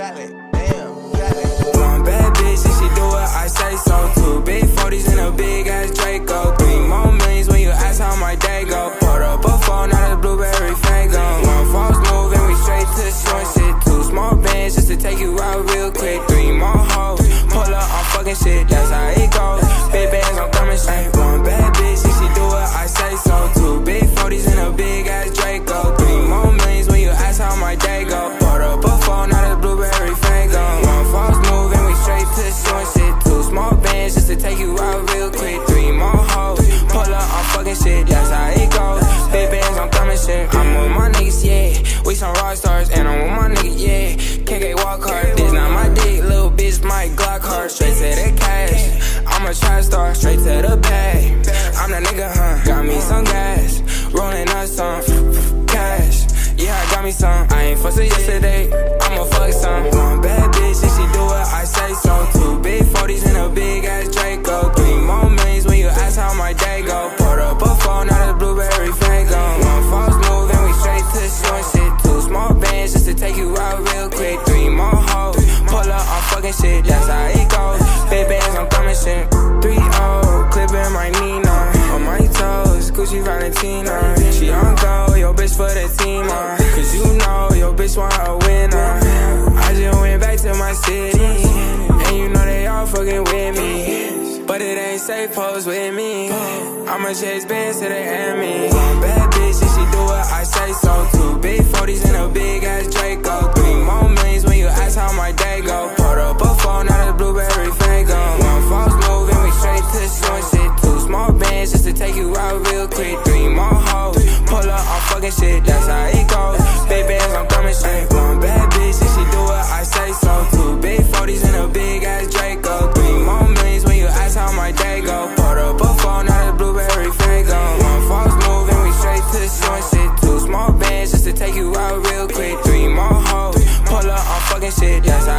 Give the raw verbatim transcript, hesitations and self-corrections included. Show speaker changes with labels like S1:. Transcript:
S1: Cali, damn, Cali.
S2: One bad bitch and she do what I say so. Two big forties and a big ass Draco. Three more millions when you ask how my day go. Put up a phone, not a blueberry fango. One false move and we straight to short shit. Two small bands just to take you out real quick. Three more hoes, pull up on fucking shit, that's how it goes. Big bands, I'm coming straight. One bad bitch and she do what I say so. Two big forties and a big ass Draco. Three more millions when you ask how my day go. Put up a phone, not a blueberry fango. One false move and we straight to short shit. Two small bands just to take you out real quick. Three more hoes, pull up on fucking shit, that's how it goes. Big bands, I'm coming shit. I'm with my niggas, yeah. We some rock stars and I'm with my niggas, yeah. K K walk hard, this not my dick, little bitch, my Glock hard. Straight to the cash, I'm a trap star, straight to the bag. I'm that nigga, huh? Got me some gas, rolling up some cash. Yeah, I got me some. I ain't fussing yesterday, I'ma fuck some. One bad bitch and she do what I say so. Two big forties and a big ass Draco. Three more millions when you ask how my day go. Put up a phone, not a blueberry fango. One false move and we straight to short shit. Two small bands just to take you out real quick. Three more hoes, pull up on fucking shit, that's how it goes. Big bands, I'm coming shit. Three oh, clipping my Nina. On my toes, Gucci Valentino. She on go, yo bitch for the team, uh. Cause you know, yo bitch want a winner. I just went back to my city, and you know they all fucking with me. But it ain't safe, pose with me. I'ma chase bands to the Emmy. One bad bitch and she do what I say so. Two big forties and a big ass Draco. Three more millions when you ask how my day go. Put up a phone, not a blueberry fango. One false move and we straight to short shit. Two small bands just to take you out real quick. Three more hoes, pull up on fucking shit, that's how it goes. Big bands, I'm coming straight. One bad bitch and she do what I say so. Two big forties and a big ass Draco. Three more millions when you ask how my day go. Put up a phone, not a blueberry fango. One false move and we straight to short shit. Two small bands just to take you out real quick. Three more hoes, pull up on fucking shit, that's how